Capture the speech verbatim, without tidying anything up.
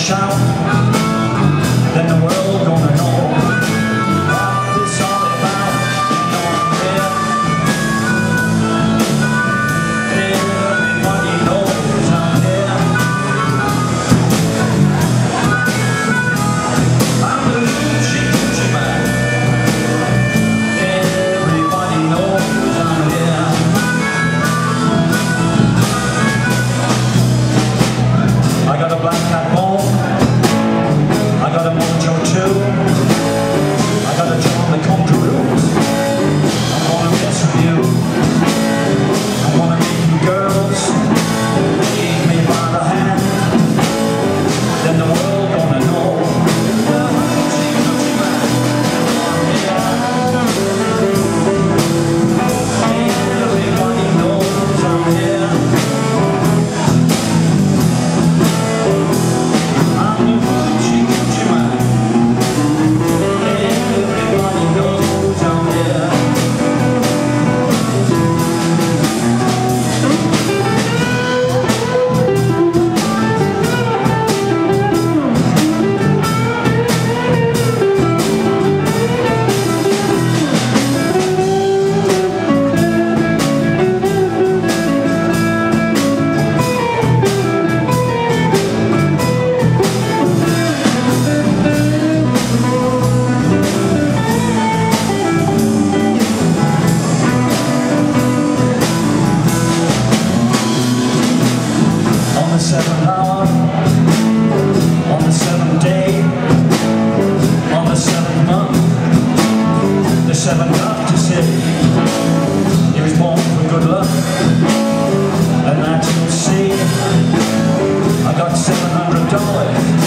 shout, then the world gonna know what it's all about. Everybody knows I'm here. I'm the Hoochie Coochie man. Everybody knows I'm here. I got a black cat bone, I got a mojo too, I got a charm that come to roots. I'm gonna mess with you, I'm gonna make you girls take me by the hand, then the world gonna know the Hoochie Coochie man. Everybody knows I'm here. On the seventh hour, on the seventh day, on the seventh month, the seventh up to say he was born for good luck, and that you'll see I got seven hundred dollars